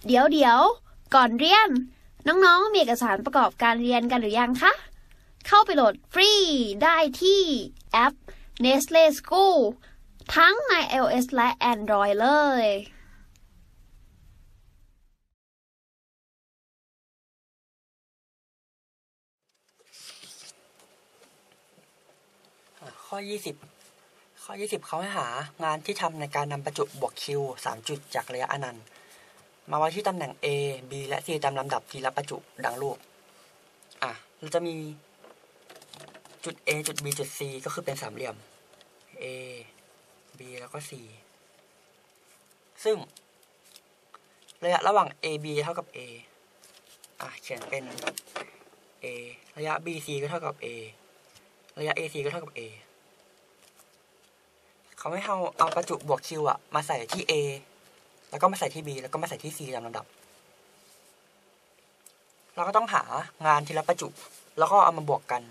เดี๋ยวก่อนเรียนน้องๆมีเอกสารประกอบการเรียนกันหรือยังคะเข้าไปโหลดฟรีได้ที่แอป Nestle School ทั้งใน iOS และ Android เลยข้อ 20เขาให้หางานที่ทำในการนำประจุบวก Q 3 จุดจากระยะอนันต์มาไว้ที่ตำแหน่ง A B และ C ตามลำดับทีละประจุดังรูปเราจะมีจุด A จุด B จุด C ก็คือเป็นสามเหลี่ยม A B แล้วก็ C ซึ่งระยะระหว่าง AB เท่ากับ A เขียนเป็น A ระยะ BC ก็เท่ากับ A ระยะ AC ก็เท่ากับ A เขาให้เอาประจุบวก Q มาใส่ที่ A แล้วก็มาใส่ที่ B แล้วก็มาใส่ที่ C ตามลำดับเราก็ต้องหางานทีละประจุแล้วก็เอามาบวกกัน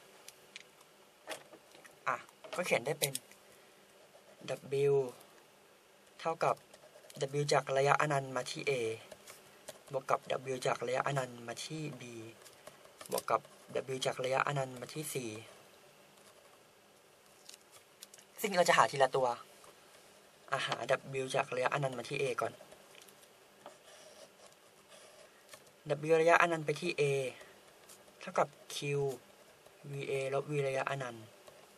ก็เขียนได้เป็น W เท่ากับ W จากระยะอนันต์มาที่ A บวกกับ W จากระยะอนันต์มาที่ B บวกกับ W จากระยะอนันต์มาที่ C ซึ่งเราจะหาทีละตัวหา W จากระยะอนันต์มาที่ A ก่อน W ระยะอนันต์ไปที่ A เท่ากับ Q VA ลบ V ระยะอนันต์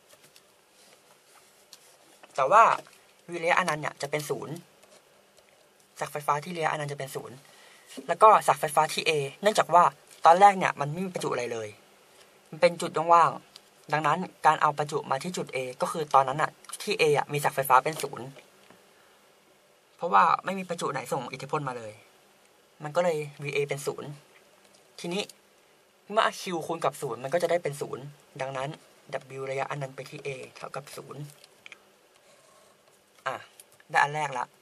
แต่ว่า V ระยะอนันต์เนี่ยจะเป็น0ศักย์ไฟฟ้าที่ระยะอนันต์จะเป็น0แล้วก็ศักย์ไฟฟ้าที่ A เนื่องจากว่าตอนแรกเนี่ยมันไม่มีประจุอะไรเลยมันเป็นจุดว่างๆดังนั้นการเอาประจุมาที่จุด A ก็คือตอนนั้นที่ A มีศักย์ไฟฟ้าเป็น0เพราะว่าไม่มีประจุไหนส่งอิทธิพลมาเลยมันก็เลย VA เป็น0ทีนี้เมื่อ Q คูณกับ0มันก็จะได้เป็น0ดังนั้น W ระยะอนันต์ไปที่ A เท่ากับ0ได้อันแรกละ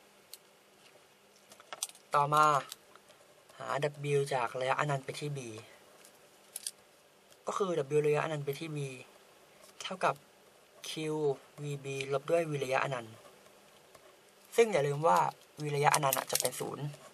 ต่อมาหา W จากระยะอนันต์ไปที่ B ก็คือ W ระยะอนันต์ไปที่ B เท่ากับ Q VB ลบด้วย V ระยะอนันต์ซึ่งอย่าลืมว่า V ระยะอนันต์จะเป็น0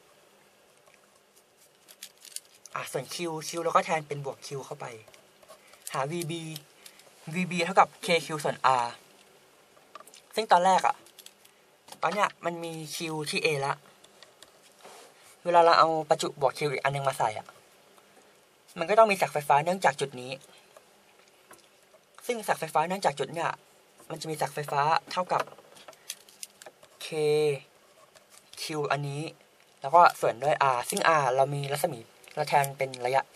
ส่วน Q เราก็แทนเป็นบวก Q เข้าไปหา VB เท่ากับ KQ ส่วน R ซึ่งตอนแรกตอนเนี้ยมันมี Q ที่ A ละเวลาเราเอาประจุบวก Q อีกอันนึงมาใส่มันก็ต้องมีศักย์ไฟฟ้าเนื่องจากจุดนี้ซึ่งศักย์ไฟฟ้าเนื่องจากจุดเนี้ยมันจะมีศักย์ไฟฟ้าเท่ากับ KQ อันนี้แล้วก็ส่วนด้วย R ซึ่ง R เรามีรัศมีเราแทนเป็นระยะ A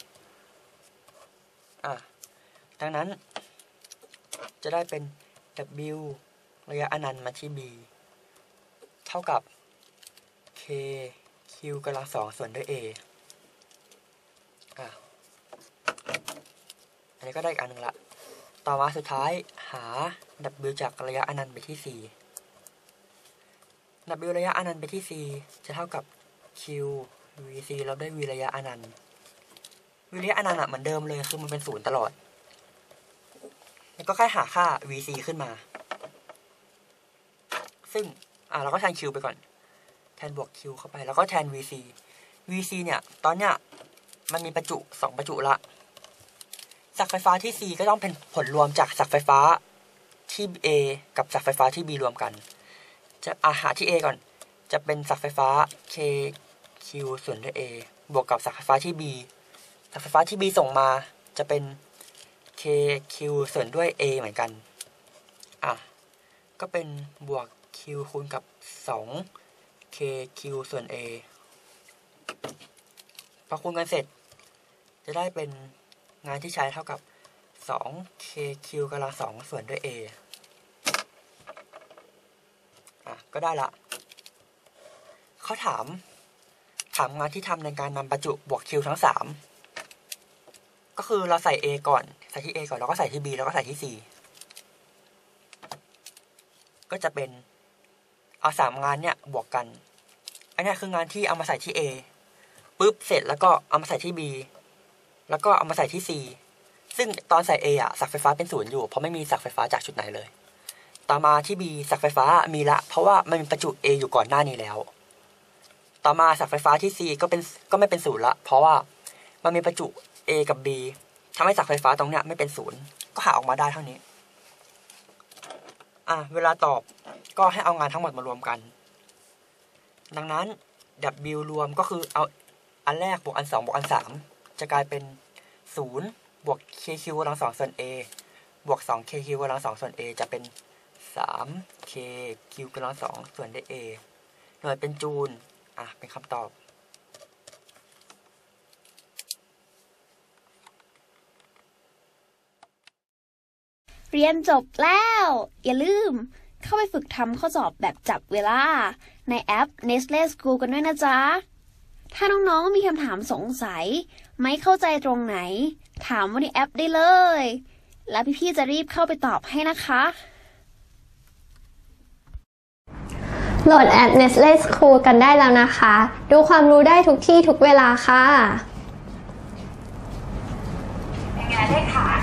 ดังนั้นจะได้เป็น W ระยะอนันต์มาที่ B เท่ากับ KQ กำลัง2ส่วนด้วย A อันนี้ก็ได้อีกอันหนึ่งละต่อมาสุดท้ายหา W จากระยะอนันต์ไปที่ C W ระยะอนันต์ไปที่ C จะเท่ากับ Q VC ลบด้วย V ระยะอนันต์ V ระยะอนันต์เหมือนเดิมเลยคือมันเป็น0ตลอดแล้วก็แค่หาค่า VC ขึ้นมาซึ่งเราก็แทน Q ไปก่อนแทนบวก Q เข้าไปแล้วก็แทน VC เนี่ยตอนเนี้ยมันมีประจุ2ประจุละศักย์ไฟฟ้าที่ C ก็ต้องเป็นผลรวมจากศักย์ไฟฟ้าที่ A กับศักย์ไฟฟ้าที่ B รวมกันจะหาที่ A ก่อนจะเป็นศักย์ไฟฟ้า KQ ส่วนด้วย A บวกกับศักย์ไฟฟ้าที่ B ศักย์ไฟฟ้าที่ B ส่งมาจะเป็น KQ ส่วนด้วย A เหมือนกันก็เป็นบวก Q คูณกับ2 KQ ส่วน A พอคูณกันเสร็จจะได้เป็นงานที่ใช้เท่ากับ2 KQ กำลัง2ส่วนด้วย A ก็ได้ละเขาถามงานที่ทำในการนำประจุบวก Q ทั้ง3ก็คือเราใส่ A ก่อนใส่ที่ A ก่อนแล้วก็ใส่ที่ B แล้วก็ใส่ที่ C ก็จะเป็นเอา3งานเนี่ยบวกกันอันนี้คืองานที่เอามาใส่ที่ A ปุ๊บเสร็จแล้วก็เอามาใส่ที่ B แล้วก็เอามาใส่ที่ C ซึ่งตอนใส่ A ศักย์ไฟฟ้าเป็น0อยู่เพราะไม่มีศักย์ไฟฟ้าจากจุดไหนเลยต่อมาที่ B ศักย์ไฟฟ้ามีละเพราะว่ามันมีประจุ A อยู่ก่อนหน้านี้แล้วต่อมาศักย์ไฟฟ้าที่ C ก็ไม่เป็นศูนย์ละเพราะว่ามันมีประจุ A กับ B ทำให้ศักย์ไฟฟ้าตรงเนี้ยไม่เป็นศูนย์ก็หาออกมาได้เท่านี้เวลาตอบก็ให้เอางานทั้งหมดมารวมกันดังนั้น W รวมก็คือเอาอันแรกบวกอัน2บวกอัน3จะกลายเป็น0บวก KQ กำลัง2ส่วน A บวก 2KQ กำลัง2ส่วน A จะเป็น 3KQ กำลัง2ส่วนด้วย A หน่วยเป็นจูลเป็นคำตอบเรียนจบแล้ว อย่าลืมเข้าไปฝึกทำข้อสอบแบบจับเวลาในแอป Nestle School กันด้วยนะจ๊ะ ถ้าน้องๆมีคำถามสงสัยไม่เข้าใจตรงไหนถามว่าในแอปได้เลย แล้วพี่ๆจะรีบเข้าไปตอบให้นะคะโหลดแอป Nestle School กันได้แล้วนะคะ ดูความรู้ได้ทุกที่ทุกเวลาค่ะเป็นไงได้ขาย